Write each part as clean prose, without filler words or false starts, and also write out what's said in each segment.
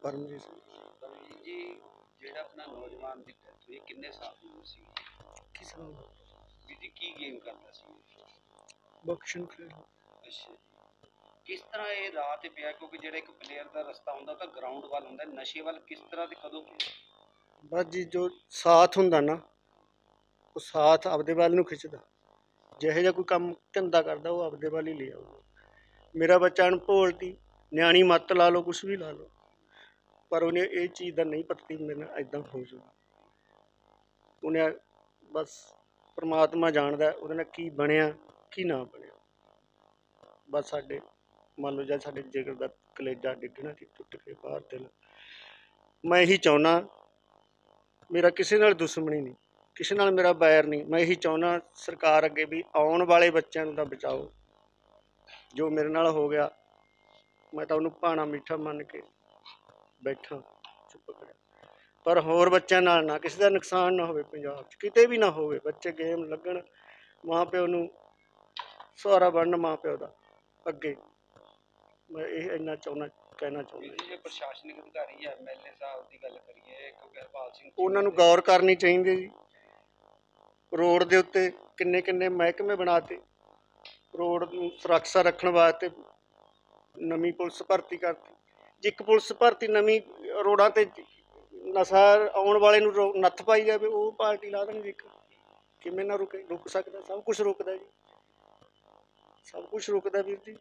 परमजीत सिंह। परमजीत जी, ਜਿਹੜਾ ਆਪਣਾ ਨੌਜਵਾਨ ਦੀ ਡੈਥ ਹੋਈ ਕਿੰਨੇ ਸਾਲ ਦੀ ਉਮਰ ਸੀ? किस नाम? ਵੀਰ ਜੀ ਕੀ ਗੇਮ ਕਰਦਾ ਸੀ? बख्शन खेल। ਅੱਛਾ ਜੀ। ਕਿਸ ਤਰ੍ਹਾਂ ਇਹ ਰਾਹ ਤੇ ਪਿਆ, ਕਿਉਂਕਿ ਜਿਹੜਾ ਇੱਕ ਪਲੇਅਰ ਦਾ ਰਸਤਾ ਹੁੰਦਾ ਤਾਂ ਗਰਾਊਂਡ ਵੱਲ ਹੁੰਦਾ, ਨਸ਼ੇ ਵੱਲ ਕਿਸ ਤਰ੍ਹਾਂ ਤੇ ਕਦੋਂ ਪਿਆ? बस जी जो साथ हुंदा ना वो साथ आपदे वाल नूं खिचदा। ਜਿਹੋ ਜਿਹਾ ਕੋਈ ਕੰਮ ਧੰਦਾ ਕਰਦਾ ਉਹ ਆਪਦੇ ਵੱਲ ਹੀ ਲੈ ਆਊਗਾ। ਮੇਰਾ ਬੱਚਾ ਅਣਭੋਲ ਤੀ, ਨਿਆਣੀ ਮੱਤ ਲਾ ਲਓ, ਕੁਛ ਵੀ ਲਾ ਲਓ, ਪਰ ਉਹਨੇ ਇਹ ਚੀਜ਼ ਦਾ ਨਹੀਂ ਪਤਾ ਤੀ ਮੇਰੇ ਨਾਲ ਇੱਦਾਂ ਹੋ ਜਾਊਗਾ। ਉਹਨੇ ਬਸ ਪਰਮਾਤਮਾ ਜਾਣਦਾ ਉਹਦੇ ਨਾਲ ਕੀ ਬਣਿਆ ਕੀ ਨਾ ਬਣਿਆ। ਬਸ ਸਾਡੇ ਮੰਨ ਲਓ ਜਾਂ ਸਾਡੇ ਜਿਗਰ ਦਾ ਕਲੇਜਾ ਡਿੱਗਣਾ ਸੀ ਟੁੱਟ ਕੇ ਬਾਹਰ ਦਿਲ। ਮੈਂ ਇਹੀ ਚਾਹੁੰਦਾ, ਮੇਰਾ ਕਿਸੇ ਨਾਲ ਦੁਸ਼ਮਣੀ ਨਹੀਂ, ਕਿਸੇ ਨਾਲ ਮੇਰਾ ਬੈਰ ਨਹੀਂ। ਮੈਂ ਇਹੀ ਚਾਹੁੰਦਾ ਸਰਕਾਰ ਅੱਗੇ ਵੀ ਆਉਣ ਵਾਲੇ ਬੱਚਿਆਂ ਨੂੰ ਤਾਂ ਬਚਾਓ। ਜੋ ਮੇਰੇ ਨਾਲ ਹੋ ਗਿਆ ਮੈਂ ਤਾਂ ਉਹਨੂੰ ਭਾਣਾ ਮਿੱਠਾ ਮੰਨ ਕੇ ਬੈਠਾ ਚੁੱਪ ਕਰਿਆ, ਪਰ ਹੋਰ ਬੱਚਿਆਂ ਨਾਲ ਨਾ ਕਿਸੇ ਦਾ ਨੁਕਸਾਨ ਨਾ ਹੋਵੇ, ਪੰਜਾਬ 'ਚ ਕਿਤੇ ਵੀ ਨਾ ਹੋਵੇ। ਬੱਚੇ ਗੇਮ ਲੱਗਣ, ਮਾਂ ਪਿਓ ਨੂੰ ਸਹਾਰਾ ਬਣਨ ਮਾਂ ਪਿਓ ਦਾ ਅੱਗੇ। ਮੈਂ ਇਹ ਇੰਨਾ ਚਾਹੁੰਦਾ, ਕਹਿਣਾ ਚਾਹੁੰਦਾ। ਜੇ ਪ੍ਰਸ਼ਾਸਨਿਕ ਅਧਿਕਾਰੀ ਜਾਂ ਐਮਐਲਏ ਸਾਹਿਬ ਦੀ ਗੱਲ ਕਰੀਏ, ਕਿਉਂਕਿ ਹਰਪਾਲ ਸਿੰਘ ਉਹਨਾਂ ਨੂੰ ਗੌਰ ਕਰਨੀ ਚਾਹੀਦੀ ਜੀ। ਰੋਡ ਦੇ ਉੱਤੇ ਕਿੰਨੇ ਕਿੰਨੇ ਮਹਿਕਮੇ ਬਣਾਤੇ, ਰੋਡ ਨੂੰ ਸੁਰੱਖਿਆ ਰੱਖਣ ਵਾਸਤੇ ਨਵੀਂ ਪੁਲਿਸ ਭਰਤੀ ਕਰਤੀ। ਜੇ ਇੱਕ ਪੁਲਿਸ ਭਰਤੀ ਨਵੀਂ ਰੋਡਾਂ ਤੇ ਨਸ਼ਾ ਆਉਣ ਵਾਲੇ ਨੂੰ ਨੱਥ ਪਾਈ ਜਾਵੇ, ਉਹ ਪਾਰਟੀ ਲਾ ਦੇਣਗੇ। ਕਿਵੇਂ ਨਾ ਰੁਕ ਸਕਦਾ? ਸਭ ਕੁਛ ਰੁਕਦਾ ਜੀ, ਸਭ ਕੁਛ ਰੁਕਦਾ ਵੀਰ ਜੀ।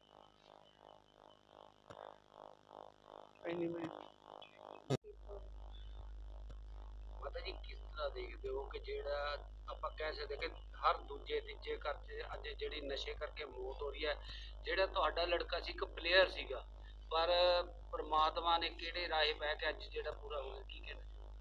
ਇੰਨੀ ਮੇਰੀ ਮਾਤਾ ਜੀ ਕਿਸ ਤਰ੍ਹਾਂ ਦੇਖਦੇ ਹੋ ਕਿ ਜਿਹੜਾ ਆਪਾਂ ਕਹਿ ਸਕਦੇ ਕਿ ਹਰ ਦੂਜੇ ਤੀਜੇ ਘਰ 'ਚ ਅੱਜ ਜਿਹੜੀ ਨਸ਼ੇ ਕਰਕੇ ਮੌਤ ਹੋ ਰਹੀ ਹੈ? ਜਿਹੜਾ ਤੁਹਾਡਾ ਲੜਕਾ ਸੀ ਇੱਕ ਪਲੇਅਰ ਸੀਗਾ, ਪਰ ਪਰਮਾਤਮਾ ਨੇ ਕਿਹੜੇ ਰਾਹੇ ਬਹਿ ਕੇ ਅੱਜ ਜਿਹੜਾ ਪੂਰਾ ਹੋ ਗਿਆ, ਕੀ ਕਹਿਣਾ?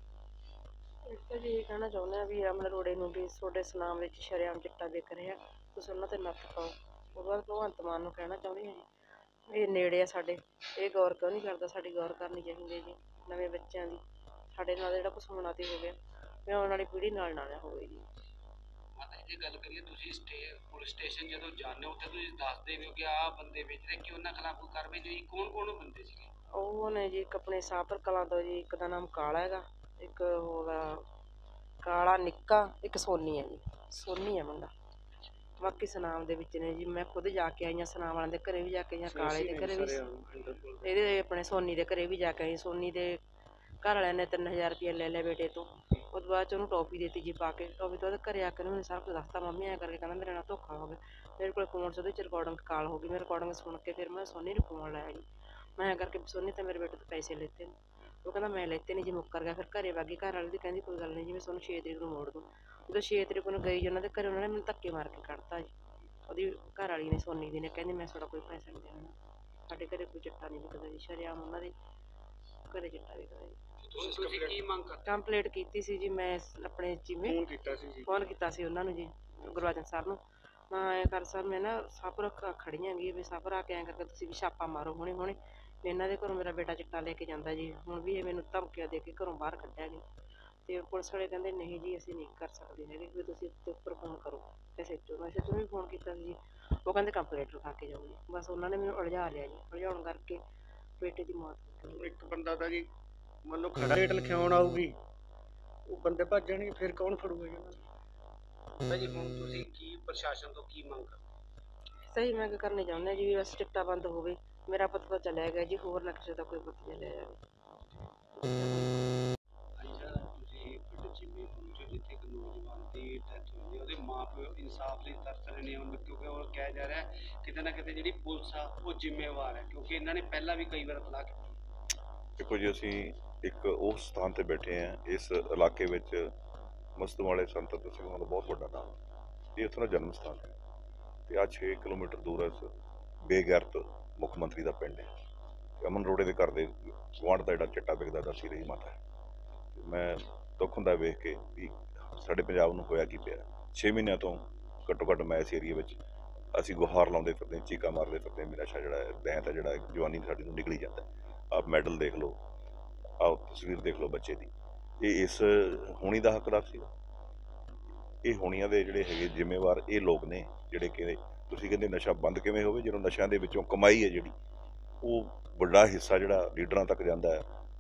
ਤਾਂ ਜੀ ਇਹ ਕਹਿਣਾ ਚਾਹੁੰਦੇ ਹਾਂ ਵੀ ਅਮਨ ਅਰੋੜੇ ਨੂੰ ਵੀ ਤੁਹਾਡੇ ਸੁਨਾਮ ਵਿੱਚ ਸ਼ਰੇਆਮ ਚਿੱਟਾ ਵਿਕ ਰਿਹਾ, ਤੁਸੀਂ ਉਹਨਾਂ 'ਤੇ ਨੱਥ ਪਾਓ। ਉਹ ਬਾਅਦ ਭਗਵੰਤ ਮਾਨ ਨੂੰ ਕਹਿਣਾ ਚਾਹੁੰਦੀ ਹਾਂ ਜੀ, ਇਹ ਨੇੜੇ ਆ ਸਾਡੇ, ਇਹ ਗੌਰ ਕਿਉਂ ਨਹੀਂ ਕਰਦਾ? ਸਾਡੀ ਗੌਰ ਕਰਨੀ ਚਾਹੀਦੀ ਹੈ ਜੀ, ਨਵੇਂ ਬੱਚਿਆਂ ਦੀ। ਸਾਡੇ ਨਾਲ ਜਿਹੜਾ ਕੁਛ ਹੋਣਾ ਤੇ ਹੋ ਗਿਆ, ਵੀ ਆਉਣ ਵਾਲੀ ਪੀੜ੍ਹੀ ਨਾਲ ਨਾ ਹੋਵੇ ਜੀ। ਮਾਤਾ ਜੀ ਜੇ ਗੱਲ ਕਰੀਏ, ਤੁਸੀਂ ਪੁਲਿਸ ਸਟੇਸ਼ਨ ਜਦੋਂ ਜਾਂਦੇ ਹੋ ਉੱਥੇ ਤੁਸੀਂ ਦੱਸਦੇ ਹੋ ਕਿ ਆਹ ਬੰਦੇ ਵੇਚ ਰਹੇ, ਕਿ ਉਹਨਾਂ ਖਿਲਾਫ ਕੋਈ ਕਾਰਵਾਈ ਨਹੀਂ ਹੋਈ? ਕੌਣ ਕੌਣ ਬੰਦੇ ਸੀਗੇ? ਉਹ ਨੇ ਜੀ ਇੱਕ ਆਪਣੇ ਸਾਹਪੁਰ ਕਲਾਂ ਤੋਂ ਜੀ, ਇੱਕ ਦਾ ਨਾਮ ਕਾਲਾ ਹੈਗਾ, ਇੱਕ ਹੋਗਾ ਕਾਲਾ ਨਿੱਕਾ, ਇੱਕ ਸੋਨੀ ਹੈ ਜੀ, ਸੋਨੀ ਹੈ ਮੁੰਡਾ। ਬਾਕੀ ਸੁਨਾਮ ਦੇ ਵਿੱਚ ਨੇ ਜੀ, ਮੈਂ ਖੁਦ ਜਾ ਕੇ ਆਈ ਹਾਂ, ਸੁਨਾਮ ਵਾਲਿਆਂ ਦੇ ਘਰੇ ਵੀ ਜਾ ਕੇ ਆਈ ਹਾਂ, ਕਾਲੇ ਦੇ ਘਰੇ ਵੀ, ਇਹਦੇ ਆਪਣੇ ਸੋਨੀ ਦੇ ਘਰੇ ਵੀ ਜਾ ਕੇ ਆਈ। ਸੋਨੀ ਦੇ ਘਰ ਵਾਲਿਆਂ ਨੇ 3000 ਰੁਪਇਆ ਲੈ ਲਿਆ ਬੇਟੇ ਤੋਂ। ਉਹ ਤੋਂ ਬਾਅਦ 'ਚ ਉਹਨੂੰ ਟੋਫੀ ਦੇਤੀ ਜੀ ਪਾ ਕੇ। ਟੋਫੀ ਤੋਂ ਉਹਦੇ ਘਰੇ ਆ ਕੇ ਉਹਨੇ ਸਾਰਾ ਕੁਝ ਦੱਸਤਾ, ਮੰਮੀ ਐਂ ਕਰਕੇ ਕਹਿੰਦਾ ਮੇਰੇ ਨਾਲ ਧੋਖਾ ਹੋ ਗਿਆ। ਮੇਰੇ ਕੋਲ ਫੋਨ ਸੀ, ਉਹਦੇ 'ਚ ਰਿਕਾਰਡਿੰਗ ਕਾਲ ਹੋ ਗਈ। ਮੈਂ ਰਿਕਾਰਡਿੰਗ ਸੁਣ ਕੇ ਫਿਰ ਮੈਂ ਸੋਨੀ ਨੂੰ ਫੋਨ ਲਾਇਆ ਜੀ, ਮੈਂ ਐਂ ਕਰਕੇ ਸੋਨੀ ਤਾਂ ਮੇਰੇ ਬੇਟੇ ਤੋਂ ਪੈਸੇ ਲੈਤੇ ਨੇ। ਉਹ ਕਹਿੰਦਾ ਮੈਂ ਲੈਤੇ ਨਹੀਂ ਜੀ, ਮੁੱਕਰ ਗਿਆ। ਫਿਰ ਘਰੇ ਵਾਗੀ, ਘਰ ਵਾਲੇ ਦੀ ਕਹਿੰਦੀ ਕੋਈ ਗੱਲ ਨਹੀਂ ਜੀ, ਮੈਂ ਤੁਹਾਨੂੰ 6 ਤਰੀਕ ਨੂੰ ਮੋੜ ਦੂੰ। ਜਦੋਂ 6 ਤਰੀਕ ਨੂੰ ਗਈ ਜੀ ਉਹਨਾਂ ਦੇ ਘਰੇ, ਉਹਨਾਂ ਨੇ ਮੈਨੂੰ ਧੱਕੇ ਮਾਰ ਕੇ ਕੱਢਤਾ ਜੀ। ਉਹਦੀ ਘਰ ਵਾਲੀ ਨੇ, ਸੋਨੀ ਦੀ ਨੇ, ਕਹਿੰਦੀ ਮੈਂ ਤੁਹਾਡਾ ਕੋਈ ਪੈਸਾ ਨਹੀਂ ਦੇਣਾ, ਸਾਡੇ ਘਰੇ ਕੋਈ ਚਿੱਟਾ ਨਹੀਂ ਵਿਕਦਾ ਜੀ। ਸ਼ਰੇਆਮ ਉਹਨਾਂ ਦੇ ਘਰੇ ਚਿੱਟਾ ਵਿਕਦਾ ਜੀ। ਤੁਸੀਂ ਕੀ ਮੰਗ ਕਰਦੇ? ਕੰਪਲੇਂਟ ਕੀਤੀ ਸੀ ਜੀ ਮੈਂ ਆਪਣੇ ਜਿਵੇਂ ਫੋਨ ਕੀਤਾ ਸੀ ਉਹਨਾਂ ਨੂੰ ਜੀ, ਗੁਰਬਚਨ ਸਰ ਨੂੰ। ਮੈਂ ਐਂ ਕਰ ਸਰ, ਮੈਂ ਨਾ ਸਾਹਪੁਰ ਖੜੀ ਹੈਗੀ ਵੀ, ਸਾਹਪੁਰ ਆ ਕੇ ਐਂ ਕਰਕੇ ਤੁਸੀਂ ਵੀ ਛਾਪਾ ਮਾਰੋ ਹੁਣੇ ਹੁਣੇ। ਵੀ ਇਹਨਾਂ ਦੇ ਘਰੋਂ ਮੇਰਾ ਬੇਟਾ ਚਿੱਟਾ ਲੈ ਕੇ ਜਾਂਦਾ ਜੀ, ਹੁਣ ਵੀ ਇਹ ਮੈਨੂੰ ਧਮਕੀਆਂ ਦੇ ਕੇ ਘਰੋਂ ਬਾਹਰ ਕੱਢਿਆ ਗਿਆ। ਅਤੇ ਪੁਲਿਸ ਵਾਲੇ ਕਹਿੰਦੇ ਨਹੀਂ ਜੀ ਅਸੀਂ ਨਹੀਂ ਕਰ ਸਕਦੇ ਹੈਗੇ, ਵੀ ਤੁਸੀਂ ਉੱਤੇ ਉੱਪਰ ਫੋਨ ਕਰੋ SHO ਨੂੰ। SHO ਨੂੰ ਵੀ ਫੋਨ ਕੀਤਾ ਸੀ ਜੀ, ਉਹ ਕਹਿੰਦੇ ਕੰਪਲੇਂਟ ਲਿਖਾ ਕੇ ਜਾਓ ਜੀ। ਬਸ ਉਹਨਾਂ ਨੇ ਮੈਨੂੰ ਉਲਝਾ ਲਿਆ ਜੀ, ਉਲਝਾਉਣ ਕਰਕੇ ਬੇਟੇ ਦੀ ਮੌਤ ਹੋ ਗਈ। ਇੱਕ ਬੰਦਾ ਤਾਂ ਜੀ ਮੰਨ ਲਓ ਖੜਾ ਰੇਟ ਲਿਖਾਉਣ ਆਊਗੀ, ਉਹ ਬੰਦੇ ਭੱਜ ਜਾਣਗੇ, ਫਿਰ ਕੌਣ ਫੜੂਗਾ ਜੀ ਉਹਨਾਂ ਨੂੰ? ਭਾਜੀ ਹੁਣ ਤੁਸੀਂ ਕੀ ਪ੍ਰਸ਼ਾਸਨ ਤੋਂ ਕੀ ਮੰਗ ਕਰਦੇ? ਸਹੀ ਮੰਗ ਕਰਨੀ ਚਾਹੁੰਦੇ ਹਾਂ ਜੀ, ਵੀ ਬਸ ਚਿੱਟਾ ਬੰਦ ਹੋਵੇ। ਮੇਰਾ ਪੁੱਤ ਤਾਂ ਚਲਿਆ ਗਿਆ ਜੀ, ਹੋਰ ਨਾ ਕਿਸੇ ਦਾ ਕੋਈ ਪੁੱਤ ਚਲਿਆ ਜਾਵੇ। ਅੱਛਾ, ਤੁਸੀਂ ਪਿੰਡ ਚੀਮੇ ਪਹੁੰਚੋ ਜਿੱਥੇ ਇੱਕ ਨੌਜਵਾਨ ਦੀ ਡੈਥ ਹੋਈ ਹੈ, ਉਹਦੇ ਮਾਂ ਪਿਓ ਇਨਸਾਫ ਲਈ ਤਰਸ ਰਹੇ ਨੇ ਹੁਣ, ਕਿਉਂਕਿ ਉਹ ਕਿਹਾ ਜਾ ਰਿਹਾ ਕਿਤੇ ਨਾ ਕਿਤੇ ਜਿਹੜੀ ਪੁਲਿਸ ਆ ਉਹ ਜ਼ਿੰਮੇਵਾਰ ਹੈ, ਕਿਉਂਕਿ ਇਹਨਾਂ ਨੇ ਪਹਿਲਾਂ ਵੀ ਕਈ ਵਾਰ ਤਲਾਕ ਕੀਤੀ। ਦੇਖੋ ਜੀ, ਅਸੀਂ ਇੱਕ ਉਸ ਸਥਾਨ ਤੇ ਬੈਠੇ ਹਾਂ, ਇਸ ਇਲਾਕੇ ਵਿੱਚ ਮਸਤੂ ਵਾਲੇ ਸੰਤ ਸਿੰਘ ਦਾ ਬਹੁਤ ਵੱਡਾ ਨਾਮ, ਇਹ ਉੱਥੋਂ ਦਾ ਜਨਮ ਸਥਾਨ ਹੈ। ਤੇ ਆਹ 6 ਕਿਲੋਮੀਟਰ ਦੂਰ ਇਸ ਬੇਗੈਰਤ ਮੁੱਖ ਮੰਤਰੀ ਦਾ ਪਿੰਡ ਹੈ। ਤੇ ਅਮਨ ਅਰੋੜੇ ਦੇ ਘਰ ਦੇ ਗੁਆਂਢ ਦਾ ਜਿਹੜਾ ਚਿੱਟਾ ਵਿਕਦਾ ਦੱਸੀ ਰਹੀ ਮਾਤਾ ਹੈ। ਮੈਂ ਦੁੱਖ ਹੁੰਦਾ ਵੇਖ ਕੇ ਵੀ ਸਾਡੇ ਪੰਜਾਬ ਨੂੰ ਹੋਇਆ ਕੀ ਪਿਆ। 6 ਮਹੀਨਿਆਂ ਤੋਂ ਘੱਟੋ ਘੱਟ ਮੈਂ ਇਸ ਏਰੀਏ ਵਿੱਚ ਅਸੀਂ ਗੁਹਾਰ ਲਾਉਂਦੇ ਫਿਰਦੇ, ਚੀਕਾਂ ਮਾਰਦੇ ਫਿਰਦੇ, ਮੇਰਾ ਨਸ਼ਾ ਜਿਹੜਾ ਦੈਂਤ ਹੈ ਜਿਹੜਾ ਜਵਾਨੀ ਸਾਡੀ ਨੂੰ ਨਿਕਲੀ ਜਾਂਦਾ। ਆਹ ਮੈਡਲ ਦੇਖ ਲਓ, ਆਹ ਤਸਵੀਰ ਦੇਖ ਲਓ ਬੱਚੇ ਦੀ, ਇਹ ਇਸ ਹੋਣੀ ਦਾ ਹੱਕਦਾਰ ਸੀਗਾ। ਇਹ ਹੋਣੀਆਂ ਦੇ ਜਿਹੜੇ ਹੈਗੇ ਜ਼ਿੰਮੇਵਾਰ ਇਹ ਲੋਕ ਨੇ ਜਿਹੜੇ ਕਿ ਤੁਸੀਂ ਕਹਿੰਦੇ ਨਸ਼ਾ ਬੰਦ ਕਿਵੇਂ ਹੋਵੇ, ਜਦੋਂ ਨਸ਼ਿਆਂ ਦੇ ਵਿੱਚੋਂ ਕਮਾਈ ਹੈ ਜਿਹੜੀ ਉਹ ਵੱਡਾ ਹਿੱਸਾ ਜਿਹੜਾ ਲੀਡਰਾਂ ਤੱਕ ਜਾਂਦਾ ਹੈ,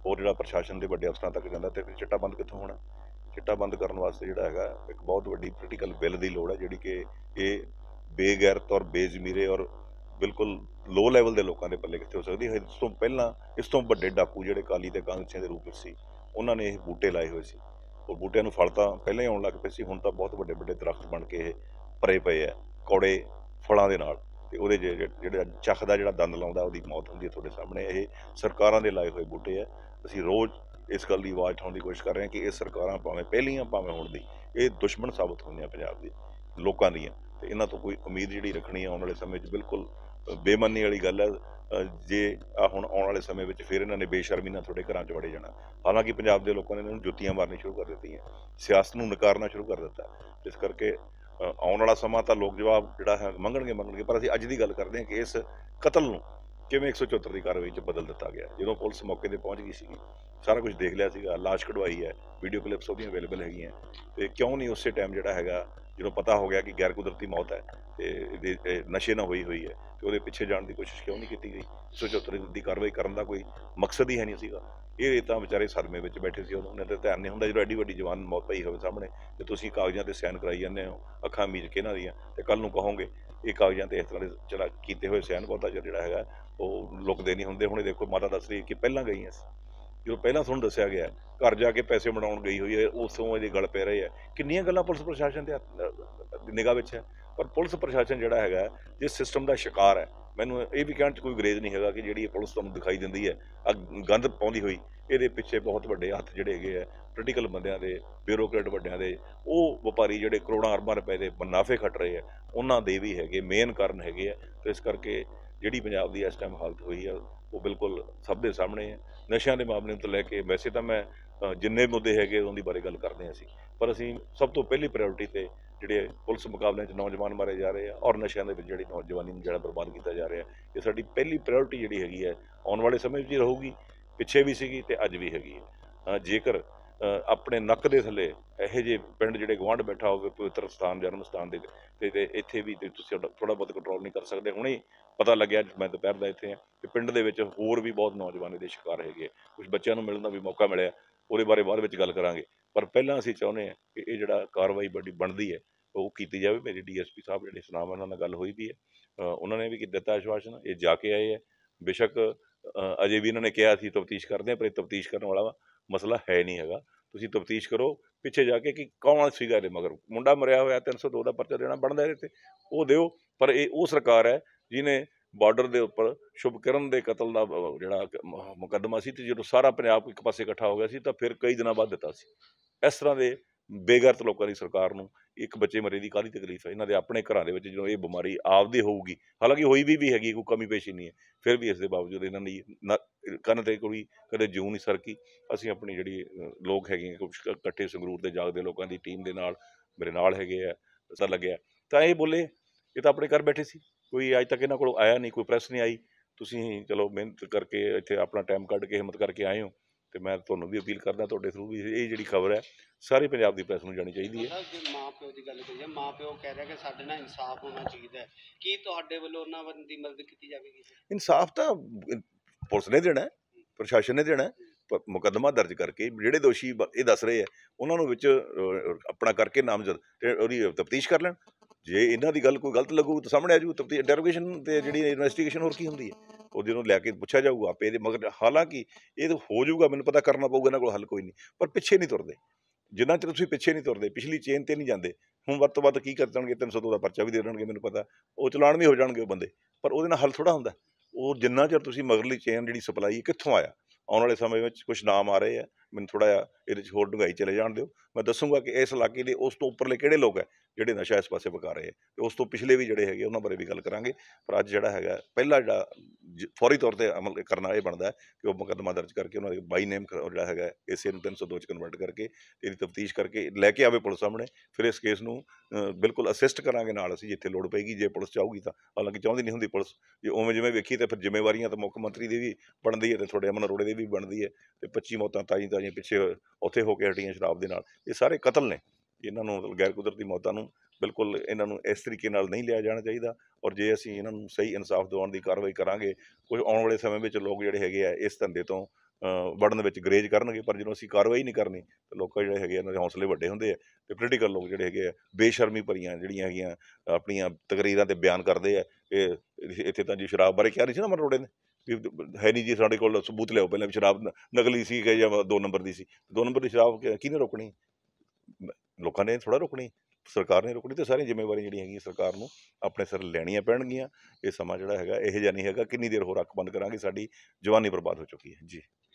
ਹੋਰ ਜਿਹੜਾ ਪ੍ਰਸ਼ਾਸਨ ਦੇ ਵੱਡੇ ਅਫਸਰਾਂ ਤੱਕ ਜਾਂਦਾ, ਤੇ ਫਿਰ ਚਿੱਟਾ ਬੰਦ ਕਿੱਥੋਂ ਹੋਣਾ। ਚਿੱਟਾ ਬੰਦ ਕਰਨ ਵਾਸਤੇ ਜਿਹੜਾ ਹੈਗਾ ਇੱਕ ਬਹੁਤ ਵੱਡੀ ਪੋਲੀਟੀਕਲ ਬਿੱਲ ਦੀ ਲੋੜ ਹੈ, ਜਿਹੜੀ ਕਿ ਇਹ ਬੇਗੈਰਤ ਔਰ ਬੇਜ਼ਮੀਰੇ ਔਰ ਬਿਲਕੁਲ ਲੋ ਲੈਵਲ ਦੇ ਲੋਕਾਂ ਦੇ ਪੱਲੇ ਕਿੱਥੇ ਹੋ ਸਕਦੀ ਹੈ। ਇਸ ਤੋਂ ਪਹਿਲਾਂ ਇਸ ਤੋਂ ਵੱਡੇ ਡਾਕੂ ਜਿਹੜੇ ਅਕਾਲੀ ਤੇ ਕਾਂਗਰਸੀਆਂ ਦੇ ਰੂਪ ਵਿੱਚ ਸੀ, ਉਹਨਾਂ ਨੇ ਇਹ ਬੂਟੇ ਲਾਏ ਹੋਏ ਸੀ। ਉਹ ਬੂਟਿਆਂ ਨੂੰ ਫਲ ਤਾਂ ਪਹਿਲਾਂ ਹੀ ਆਉਣ ਲੱਗ ਪਏ ਸੀ, ਹੁਣ ਤਾਂ ਬਹੁਤ ਵੱਡੇ ਵੱਡੇ ਦਰਖਤ ਬਣ ਕੇ ਇਹ ਭਰੇ ਪਏ ਆ ਕੌੜੇ ਫਲਾਂ ਦੇ ਨਾਲ। ਤੇ ਉਹਦੇ ਜਿਹੜਾ ਚੱਖਦਾ, ਜਿਹੜਾ ਦੰਦ ਲਾਉਂਦਾ, ਉਹਦੀ ਮੌਤ ਹੁੰਦੀ ਹੈ। ਤੁਹਾਡੇ ਸਾਹਮਣੇ ਇਹ ਸਰਕਾਰਾਂ ਦੇ ਲਾਏ ਹੋਏ ਬੂਟੇ ਆ। ਅਸੀਂ ਰੋਜ਼ ਇਸ ਗੱਲ ਦੀ ਆਵਾਜ਼ ਉਠਾਉਣ ਦੀ ਕੋਸ਼ਿਸ਼ ਕਰ ਰਹੇ ਹਾਂ ਕਿ ਇਹ ਸਰਕਾਰਾਂ ਭਾਵੇਂ ਪਹਿਲੀਆਂ ਭਾਵੇਂ ਹੁਣ ਦੀ, ਇਹ ਦੁਸ਼ਮਣ ਸਾਬਤ ਹੋਈਆਂ ਪੰਜਾਬ ਦੇ ਲੋਕਾਂ ਦੀਆਂ, ਤੇ ਇਹਨਾਂ ਤੋਂ ਕੋਈ ਉਮੀਦ ਜਿਹੜੀ ਰੱਖਣੀ ਆਉਣ ਵਾਲੇ ਸਮੇਂ 'ਚ ਬਿਲਕੁਲ ਬੇਮਨੀ ਵਾਲੀ ਗੱਲ ਹੈ। ਜੇ ਹੁਣ ਆਉਣ ਵਾਲੇ ਸਮੇਂ ਵਿੱਚ ਫਿਰ ਇਹਨਾਂ ਨੇ ਬੇਸ਼ਰਮੀ ਨਾਲ ਤੁਹਾਡੇ ਘਰਾਂ 'ਚ ਵੜੇ ਜਾਣਾ। ਹਾਲਾਂਕਿ ਪੰਜਾਬ ਦੇ ਲੋਕਾਂ ਨੇ ਇਹਨਾਂ ਨੂੰ ਜੁੱਤੀਆਂ ਮਾਰਨੀ ਸ਼ੁਰੂ ਕਰ ਦਿੱਤੀਆਂ, ਸਿਆਸਤ ਨੂੰ ਨਕਾਰਨਾ ਸ਼ੁਰੂ ਕਰ ਦਿੱਤਾ। ਇਸ ਕਰਕੇ ਆਉਣ ਵਾਲਾ ਸਮਾਂ ਤਾਂ ਲੋਕ ਜਵਾਬ ਜਿਹੜਾ ਹੈ ਮੰਗਣਗੇ। ਪਰ ਅਸੀਂ ਅੱਜ ਦੀ ਗੱਲ ਕਰਦੇ ਹਾਂ ਕਿ ਇਸ ਕਤਲ ਨੂੰ ਕਿਵੇਂ 174 ਦੀ ਕਾਰਵਾਈ 'ਚ ਬਦਲ ਦਿੱਤਾ ਗਿਆ। ਜਦੋਂ ਪੁਲਿਸ ਮੌਕੇ 'ਤੇ ਪਹੁੰਚ ਗਈ ਸੀਗੀ, ਸਾਰਾ ਕੁਝ ਦੇਖ ਲਿਆ ਸੀਗਾ, ਲਾਸ਼ ਕਢਵਾਈ ਹੈ, ਵੀਡੀਓ ਕਲਿੱਪਸ ਉਹਦੀਆਂ ਅਵੇਲੇਬਲ ਹੈਗੀਆਂ, ਤੇ ਕਿਉਂ ਨਹੀਂ ਉਸੇ ਟਾਈਮ ਜਿਹੜਾ ਹੈਗਾ, ਜਦੋਂ ਪਤਾ ਹੋ ਗਿਆ ਕਿ ਗੈਰ ਕੁਦਰਤੀ ਮੌਤ ਹੈ ਤੇ ਇਹਦੇ ਨਸ਼ੇ ਨਾਲ ਹੋਈ ਹੈ, ਤੇ ਉਹਦੇ ਪਿੱਛੇ ਜਾਣ ਦੀ ਕੋਸ਼ਿਸ਼ ਕਿਉਂ ਨਹੀਂ ਕੀਤੀ ਗਈ। 174 ਦੀ ਕਾਰਵਾਈ ਕਰਨ ਦਾ ਕੋਈ ਮਕਸਦ ਹੀ ਹੈ ਨਹੀਂ ਸੀਗਾ। ਇਹ ਤਾਂ ਵਿਚਾਰੇ ਸਦਮੇ ਵਿੱਚ ਬੈਠੇ ਸੀ, ਉਹਨਾਂ ਦਾ ਧਿਆਨ ਨਹੀਂ ਹੁੰਦਾ ਜਦੋਂ ਐਡੀ ਵੱਡੀ ਜਵਾਨ ਮੌਤ ਪਈ ਹੋਵੇ ਸਾਹਮਣੇ, ਤੇ ਤੁਸੀਂ ਕਾਗਜ਼ਾਂ ਤੇ ਸਾਈਨ ਕਰਾਈ ਜਾਂਦੇ ਹੋ ਅੱਖਾਂ ਮੀਚ ਕੇ ਇਹਨਾਂ ਦੀਆਂ, ਤੇ ਕੱਲ ਨੂੰ ਕਹੋਗੇ ਇਹ ਕਾਗਜ਼ਾਂ ਤੇ ਇਸ ਤਰ੍ਹਾਂ ਦੇ ਚਲਾ ਕੀਤੇ ਹੋਏ ਸਾਈਨ ਬਹੁਤਾ ਜਿਹੜਾ ਹੈਗਾ ਉਹ ਲੁਕਦੇ ਨਹੀਂ ਹੁੰਦੇ। ਹੁਣ ਇਹ ਦੇਖੋ, ਮਾਤਾ ਦੱਸ ਰਹੀ ਕਿ ਪਹਿਲਾਂ ਗਈਆਂ ਸੀ, ਜਦੋਂ ਪਹਿਲਾਂ ਤੁਹਾਨੂੰ ਦੱਸਿਆ ਗਿਆ ਘਰ ਜਾ ਕੇ ਪੈਸੇ ਬਣਾਉਣ ਗਈ ਹੋਈ ਹੈ, ਉਸੋਂ ਇਹਦੇ ਗਲ ਪੈ ਰਹੇ ਆ। ਕਿੰਨੀਆਂ ਗੱਲਾਂ ਪੁਲਿਸ ਪ੍ਰਸ਼ਾਸਨ ਦੇ ਨਿਗਾਹ ਵਿੱਚ ਹੈ, ਪਰ ਪੁਲਿਸ ਪ੍ਰਸ਼ਾਸਨ ਜਿਹੜਾ ਹੈਗਾ ਜਿਸ ਸਿਸਟਮ ਦਾ ਸ਼ਿਕਾਰ ਹੈ, ਮੈਨੂੰ ਇਹ ਵੀ ਕਹਿਣ 'ਚ ਕੋਈ ਗੁਰੇਜ਼ ਨਹੀਂ ਹੈਗਾ ਕਿ ਜਿਹੜੀ ਇਹ ਪੁਲਿਸ ਤੁਹਾਨੂੰ ਦਿਖਾਈ ਦਿੰਦੀ ਹੈ ਗੰਦ ਪਾਉਂਦੀ ਹੋਈ, ਇਹਦੇ ਪਿੱਛੇ ਬਹੁਤ ਵੱਡੇ ਹੱਥ ਜਿਹੜੇ ਹੈਗੇ ਆ ਪੋਲੀਟੀਕਲ ਬੰਦਿਆਂ ਦੇ, ਬਿਊਰੋਕਰੇਟ ਵੱਡਿਆਂ ਦੇ, ਉਹ ਵਪਾਰੀ ਜਿਹੜੇ ਕਰੋੜਾਂ ਅਰਬਾਂ ਰੁਪਏ ਦੇ ਮੁਨਾਫੇ ਖੱਟ ਰਹੇ ਆ, ਉਹਨਾਂ ਦੇ ਵੀ ਹੈਗੇ ਮੇਨ ਕਾਰਨ ਹੈਗੇ ਆ। ਤੇ ਇਸ ਕਰਕੇ ਜਿਹੜੀ ਪੰਜਾਬ ਦੀ ਇਸ ਟਾਈਮ ਹਾਲਤ ਹੋਈ ਹੈ ਉਹ ਬਿਲਕੁਲ ਸਭ ਦੇ ਸਾਹਮਣੇ ਹੈ। ਨਸ਼ਿਆਂ ਦੇ ਮਾਮਲੇ ਨੂੰ ਤੋਂ ਲੈ ਕੇ ਵੈਸੇ ਤਾਂ ਮੈਂ ਜਿੰਨੇ ਮੁੱਦੇ ਹੈਗੇ ਉਹਦੀ ਬਾਰੇ ਗੱਲ ਕਰਦੇ ਹਾਂ ਅਸੀਂ, ਪਰ ਅਸੀਂ ਸਭ ਤੋਂ ਪਹਿਲੀ ਪ੍ਰਾਇੋਰਟੀ ਤੇ ਜਿਹੜੇ ਪੁਲਿਸ ਮੁਕਾਬਲਿਆਂ 'ਚ ਨੌਜਵਾਨ ਮਾਰੇ ਜਾ ਰਹੇ ਆ ਔਰ ਨਸ਼ਿਆਂ ਦੇ ਵਿੱਚ ਜਿਹੜੀ ਨੌਜਵਾਨੀ ਨੂੰ ਜਿਹੜਾ ਬਰਬਾਦ ਕੀਤਾ ਜਾ ਰਿਹਾ, ਇਹ ਸਾਡੀ ਪਹਿਲੀ ਪ੍ਰਾਇੋਰਟੀ ਜਿਹੜੀ ਹੈਗੀ ਹੈ, ਆਉਣ ਵਾਲੇ ਸਮੇਂ ਵਿੱਚ ਹੀ ਰਹੂਗੀ, ਪਿੱਛੇ ਵੀ ਸੀਗੀ ਤੇ ਅੱਜ ਵੀ ਹੈਗੀ ਹੈ। ਜੇਕਰ ਆਪਣੇ ਨੱਕ ਦੇ ਥੱਲੇ ਇਹੋ ਜਿਹੇ ਪਿੰਡ ਜਿਹੜੇ ਗੁਆਂਢ ਬੈਠਾ ਹੋਵੇ, ਪਵਿੱਤਰ ਸਥਾਨ ਜਨਮ ਸਥਾਨ ਦੇ, ਤੇ ਇੱਥੇ ਵੀ ਤੁਸੀਂ ਥੋੜ੍ਹਾ ਬਹੁਤ ਕੰਟਰੋਲ ਨਹੀਂ ਕਰ ਸਕਦੇ। ਹੁਣੇ ਪਤਾ ਲੱਗਿਆ, ਮੈਂ ਦੁਪਹਿਰ ਦਾ ਇੱਥੇ ਹਾਂ, ਕਿ ਪਿੰਡ ਦੇ ਵਿੱਚ ਹੋਰ ਵੀ ਬਹੁਤ ਨੌਜਵਾਨ ਇਹਦੇ ਸ਼ਿਕਾਰ ਹੈਗੇ। ਕੁਝ ਬੱਚਿਆਂ ਨੂੰ ਮਿਲਣ ਦਾ ਵੀ ਮੌਕਾ ਮਿਲਿਆ, ਉਹਦੇ ਬਾਰੇ ਬਾਅਦ ਵਿੱਚ ਗੱਲ ਕਰਾਂਗੇ। ਪਰ ਪਹਿਲਾਂ ਅਸੀਂ ਚਾਹੁੰਦੇ ਹਾਂ ਕਿ ਇਹ ਜਿਹੜਾ ਕਾਰਵਾਈ ਵੱਡੀ ਬਣਦੀ ਹੈ ਉਹ ਕੀਤੀ ਜਾਵੇ। ਮੇਰੀ DSP ਸਾਹਿਬ ਜਿਹੜੇ ਸੁਨਾਮ, ਉਹਨਾਂ ਨਾਲ ਗੱਲ ਹੋਈ ਵੀ ਹੈ, ਉਹਨਾਂ ਨੇ ਵੀ ਦਿੱਤਾ ਆਸ਼ਵਾਸਨ, ਇਹ ਜਾ ਕੇ ਆਏ ਹੈ। ਬੇਸ਼ੱਕ ਅਜੇ ਵੀ ਇਹਨਾਂ ਨੇ ਕਿਹਾ ਅਸੀਂ ਤਫਤੀਸ਼ ਕਰਦੇ ਹਾਂ, ਪਰ ਇਹ ਤਫਤੀਸ਼ ਕਰਨ ਵਾਲਾ ਮਸਲਾ ਹੈ ਨਹੀਂ ਹੈਗਾ। ਤੁਸੀਂ ਤਫਤੀਸ਼ ਕਰੋ ਪਿੱਛੇ ਜਾ ਕੇ ਕਿ ਕੌਣ ਸੀਗਾ ਇਹਦੇ ਮਗਰ। ਮੁੰਡਾ ਮਰਿਆ ਹੋਇਆ, 302 ਦਾ ਪਰਚਾ ਦੇਣਾ ਬਣਦਾ ਇਹਦੇ 'ਤੇ, ਉਹ ਦਿਓ। ਪਰ ਇਹ ਉਹ ਸਰਕਾਰ ਹੈ ਜਿਹਨੇ ਬਾਰਡਰ ਦੇ ਉੱਪਰ ਸ਼ੁਭਕਿਰਨ ਦੇ ਕਤਲ ਦਾ ਜਿਹੜਾ ਮੁਕੱਦਮਾ ਸੀ, ਤੇ ਜਦੋਂ ਸਾਰਾ ਪੰਜਾਬ ਇੱਕ ਪਾਸੇ ਇਕੱਠਾ ਹੋ ਗਿਆ ਸੀ, ਤਾਂ ਫਿਰ ਕਈ ਦਿਨਾਂ ਬਾਅਦ ਦਿੱਤਾ ਸੀ। ਇਸ ਤਰ੍ਹਾਂ ਦੇ ਬੇਗੈਰਤ ਲੋਕਾਂ ਦੀ ਸਰਕਾਰ ਨੂੰ ਇੱਕ ਬੱਚੇ ਮਰੇ ਦੀ ਕਾਹਦੀ ਤਕਲੀਫ ਹੈ। ਇਹਨਾਂ ਦੇ ਆਪਣੇ ਘਰਾਂ ਦੇ ਵਿੱਚ ਜਦੋਂ ਇਹ ਬਿਮਾਰੀ ਆਪਦੀ ਹੋਊਗੀ, ਹਾਲਾਂਕਿ ਹੋਈ ਵੀ ਹੈਗੀ, ਕੋਈ ਕਮੀ ਪੇਸ਼ੀ ਨਹੀਂ ਹੈ, ਫਿਰ ਵੀ ਇਸ ਦੇ ਬਾਵਜੂਦ ਇਹਨਾਂ ਦੀ ਕੰਨ 'ਤੇ ਕੋਈ ਕਦੇ ਜੂੰ ਨਹੀਂ ਸਰਕੀ। ਅਸੀਂ ਆਪਣੀ ਜਿਹੜੀ ਲੋਕ ਹੈਗੇ ਕੁਛ ਇਕੱਠੇ ਸੰਗਰੂਰ ਦੇ ਜਾਗਦੇ ਲੋਕਾਂ ਦੀ ਟੀਮ ਦੇ ਨਾਲ, ਮੇਰੇ ਨਾਲ ਹੈਗੇ ਆ, ਪਤਾ ਲੱਗਿਆ ਤਾਂ ਇਹ ਬੋਲੇ ਇਹ ਤਾਂ ਆਪਣੇ ਘਰ ਬੈਠੇ ਸੀ, ਕੋਈ ਅੱਜ ਤੱਕ ਇਹਨਾਂ ਕੋਲ ਆਇਆ ਨਹੀਂ, ਕੋਈ ਪ੍ਰੈਸ ਨਹੀਂ ਆਈ। ਤੁਸੀਂ ਚਲੋ ਮਿਹਨਤ ਕਰਕੇ ਇੱਥੇ ਆਪਣਾ ਟਾਈਮ ਕੱਢ ਕੇ ਹਿੰਮਤ ਕਰਕੇ ਆਏ ਹੋ, ਤੇ ਮੈਂ ਤੁਹਾਨੂੰ ਵੀ ਅਪੀਲ ਕਰਦਾ ਤੁਹਾਡੇ ਥਰੂ ਵੀ ਇਹ ਜਿਹੜੀ ਖਬਰ ਹੈ ਸਾਰੀ ਪੰਜਾਬ ਦੀ ਪ੍ਰੈਸ ਨੂੰ ਜਾਣੀ ਚਾਹੀਦੀ ਹੈ। ਜੇ ਮਾਂ ਪਿਓ ਦੀ ਗੱਲ ਕਰੀਏ, ਮਾਂ ਪਿਓ ਕਹਿ ਰਿਹਾ ਕਿ ਸਾਡੇ ਨਾਲ ਇਨਸਾਫ ਹੋਣਾ ਚਾਹੀਦਾ ਹੈ, ਕੀ ਤੁਹਾਡੇ ਵੱਲੋਂ ਉਹਨਾਂ ਦੀ ਮਦਦ ਕੀਤੀ ਜਾਵੇਗੀ? ਇਨਸਾਫ ਤਾਂ ਪੁਲਿਸ ਨੇ ਦੇਣਾ, ਪ੍ਰਸ਼ਾਸਨ ਨੇ ਦੇਣਾ। ਮੁਕੱਦਮਾ ਦਰਜ ਕਰਕੇ ਜਿਹੜੇ ਦੋਸ਼ੀ ਇਹ ਦੱਸ ਰਹੇ ਆ ਉਹਨਾਂ ਨੂੰ ਵਿੱਚ ਆਪਣਾ ਕਰਕੇ ਨਾਮਜ਼ਦ ਤੇ ਉਹਦੀ ਤਫਤੀਸ਼ ਕਰ ਲੈਣ। ਜੇ ਇਹਨਾਂ ਦੀ ਗੱਲ ਕੋਈ ਗਲਤ ਲੱਗੂ ਤਾਂ ਸਾਹਮਣੇ ਆ ਜੂ ਤਫਤੀਸ਼, ਇੰਟਰੋਗੇਸ਼ਨ ਤੇ ਜਿਹੜੀ ਇਨਵੈਸਟੀਗੇਸ਼ਨ ਹੋਰ ਕੀ ਹੁੰਦੀ ਹੈ, ਉਹਦੇ ਨੂੰ ਲੈ ਕੇ ਪੁੱਛਿਆ ਜਾਊਗਾ ਆਪੇ ਇਹਦੇ ਮਗਰ। ਹਾਲਾਂਕਿ ਇਹ ਤਾਂ ਹੋ ਜਾਊਗਾ, ਮੈਨੂੰ ਪਤਾ ਕਰਨਾ ਪਊਗਾ, ਇਹਨਾਂ ਕੋਲ ਹੱਲ ਕੋਈ ਨਹੀਂ, ਪਰ ਪਿੱਛੇ ਨਹੀਂ ਤੁਰਦੇ। ਜਿੰਨਾ ਚਿਰ ਤੁਸੀਂ ਪਿੱਛੇ ਨਹੀਂ ਤੁਰਦੇ, ਪਿਛਲੀ ਚੇਨ ਤੇ ਨਹੀਂ ਜਾਂਦੇ। ਹੁਣ ਵੱਧ ਤੋਂ ਵੱਧ ਕੀ ਕਰ ਦੇਣਗੇ, 302 ਦਾ ਪਰਚਾ ਵੀ ਦੇ ਦੇਣਗੇ, ਮੈਨੂੰ ਪਤਾ ਉਹ ਚਲਾਨ ਵੀ ਹੋ ਜਾਣਗੇ ਉਹ ਬੰਦੇ, ਪਰ ਉਹਦੇ ਨਾਲ ਹੱਲ ਥੋੜ੍ਹਾ ਹੁੰਦਾ। ਉਹ ਜਿੰਨਾ ਚਿਰ ਤੁਸੀਂ ਮਗਰਲੀ ਚੇਨ ਜਿਹੜੀ ਸਪਲਾਈ ਕਿੱਥੋਂ ਆਇਆ, ਆਉਣ ਵਾਲੇ ਸਮੇਂ ਵਿੱਚ ਕੁਝ ਨਾਮ ਆ ਰਹੇ ਆ, ਮੈਨੂੰ ਥੋੜ੍ਹਾ ਜਿਹਾ ਇਹਦੇ 'ਚ ਹੋਰ ਡੂੰਘਾਈ ਚਲੇ ਜਾਣ ਦਿਓ। ਮੈਂ ਦੱਸੂਗਾ ਕਿ ਇਸ ਇਲਾਕੇ ਦੇ ਉਸ ਤੋਂ ਉੱਪਰਲੇ ਕਿਹੜੇ ਲੋਕ ਹੈ ਜਿਹੜੇ ਨਸ਼ਾ ਇਸ ਪਾਸੇ ਵਿਕਾ ਰਹੇ ਆ, ਤੇ ਉਸ ਤੋਂ ਪਿਛਲੇ ਵੀ ਜਿਹੜੇ ਹੈਗੇ ਉਹਨਾਂ ਬਾਰੇ ਵੀ ਗੱਲ ਕਰਾਂਗੇ। ਪਰ ਅੱਜ ਜਿਹੜਾ ਹੈਗਾ ਪਹਿਲਾ ਜਿਹੜਾ ਫੌਰੀ ਤੌਰ 'ਤੇ ਅਮਲ ਕਰਨਾ ਇਹ ਬਣਦਾ ਕਿ ਉਹ ਮੁਕੱਦਮਾ ਦਰਜ ਕਰਕੇ ਉਹਨਾਂ ਦੇ ਬਾਈ ਨੇਮ ਜਿਹੜਾ ਹੈਗਾ ਇਸੇ ਨੂੰ 302 'ਚ ਕਨਵਰਟ ਕਰਕੇ ਇਹਦੀ ਤਫਤੀਸ਼ ਕਰਕੇ ਲੈ ਕੇ ਆਵੇ ਪੁਲਿਸ ਸਾਹਮਣੇ। ਫਿਰ ਇਸ ਕੇਸ ਨੂੰ ਬਿਲਕੁਲ ਅਸਿਸਟ ਕਰਾਂਗੇ ਨਾਲ ਅਸੀਂ, ਜਿੱਥੇ ਲੋੜ ਪਏਗੀ, ਜੇ ਪੁਲਿਸ ਚਾਹੂਗੀ ਤਾਂ। ਹਾਲਾਂਕਿ ਚਾਹੁੰਦੀ ਨਹੀਂ ਹੁੰਦੀ ਪੁਲਿਸ, ਜੇ ਉਵੇਂ ਜਿਵੇਂ ਵੇਖੀ ਤਾਂ ਫਿਰ ਜ਼ਿੰਮੇਵਾਰੀਆਂ ਤਾਂ ਮੁੱਖ ਮੰਤਰੀ ਦੀ ਵੀ ਬਣਦੀ ਹੈ, ਤੇ ਤੁਹਾਡੇ ਅਮਨ ਅਰੋੜੇ ਦੀ ਵੀ ਬਣਦੀ ਹੈ, ਤੇ 25 ਮੌਤਾਂ ਤਾਜ਼ੀਆਂ ਪਿੱਛੇ ਉੱਥੇ ਹੋ ਕੇ ਹਟੀਆਂ ਸ਼ਰਾਬ ਦੇ ਨਾਲ। ਇਹ ਸਾਰੇ ਕਤਲ ਨੇ, ਇਹਨਾਂ ਨੂੰ ਗੈਰ ਕੁਦਰਤੀ ਮੌਤਾਂ ਨੂੰ ਬਿਲਕੁਲ ਇਹਨਾਂ ਨੂੰ ਇਸ ਤਰੀਕੇ ਨਾਲ ਨਹੀਂ ਲਿਆ ਜਾਣਾ ਚਾਹੀਦਾ। ਔਰ ਜੇ ਅਸੀਂ ਇਹਨਾਂ ਨੂੰ ਸਹੀ ਇਨਸਾਫ ਦਿਵਾਉਣ ਦੀ ਕਾਰਵਾਈ ਕਰਾਂਗੇ, ਕੁਝ ਆਉਣ ਵਾਲੇ ਸਮੇਂ ਵਿੱਚ ਲੋਕ ਜਿਹੜੇ ਹੈਗੇ ਆ ਇਸ ਧੰਦੇ ਤੋਂ ਵੜਨ ਵਿੱਚ ਗਰੇਜ ਕਰਨਗੇ, ਪਰ ਜਦੋਂ ਅਸੀਂ ਕਾਰਵਾਈ ਨਹੀਂ ਕਰਨੀ ਤਾਂ ਲੋਕਾਂ ਜਿਹੜੇ ਹੈਗੇ ਇਹਨਾਂ ਦੇ ਹੌਸਲੇ ਵੱਡੇ ਹੁੰਦੇ ਆ ਅਤੇ ਪੋਲੀਟੀਕਲ ਲੋਕ ਜਿਹੜੇ ਹੈਗੇ ਆ ਬੇਸ਼ਰਮੀ ਭਰੀਆਂ ਜਿਹੜੀਆਂ ਹੈਗੀਆਂ ਆਪਣੀਆਂ ਤਕਰੀਰਾਂ 'ਤੇ ਬਿਆਨ ਕਰਦੇ ਆ ਕਿ ਇੱਥੇ ਤਾਂ ਜੀ ਸ਼ਰਾਬ ਬਾਰੇ ਕਿਹਾ ਨਹੀਂ ਸੀ ਨਾ ਮਰੋੜੇ ਨੇ ਵੀ ਹੈ ਨਹੀਂ ਜੀ, ਸਾਡੇ ਕੋਲ ਸਬੂਤ ਲਿਆਓ ਪਹਿਲਾਂ ਵੀ ਸ਼ਰਾਬ ਨਕਲੀ ਸੀ ਕਿ ਜਾਂ 2 ਨੰਬਰ ਦੀ ਸੀ। 2 ਨੰਬਰ ਦੀ ਸ਼ਰਾਬ ਕਿਹਨੇ ਰੋਕਣੀ? ਲੋਕਾਂ ਨੇ ਥੋੜ੍ਹਾ ਰੋਕਣੀ, ਸਰਕਾਰ ਨੇ ਰੋਕਣੀ। ਤੇ ਸਾਰੀਆਂ ਜ਼ਿੰਮੇਵਾਰੀਆਂ ਜਿਹੜੀਆਂ ਹੈਗੀਆਂ ਸਰਕਾਰ ਨੂੰ ਆਪਣੇ ਸਿਰ ਲੈਣੀਆਂ ਪੈਣਗੀਆਂ। ਇਹ ਸਮਾਂ ਜਿਹੜਾ ਹੈਗਾ ਇਹੋ ਜਿਹਾ ਨਹੀਂ ਹੈਗਾ, ਕਿੰਨੀ ਦੇਰ ਹੋਰ ਅੱਖ ਬੰਦ ਕਰਾਂਗੇ, ਸਾਡੀ ਜਵਾਨੀ ਬਰਬਾਦ ਹੋ ਚੁੱਕੀ ਹੈ ਜੀ।